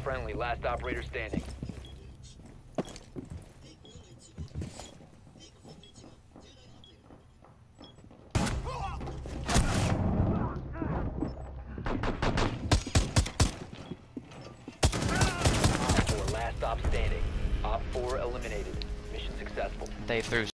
friendly, last operator standing. Op 4, last stop standing. Op 4 eliminated. Mission successful. They threw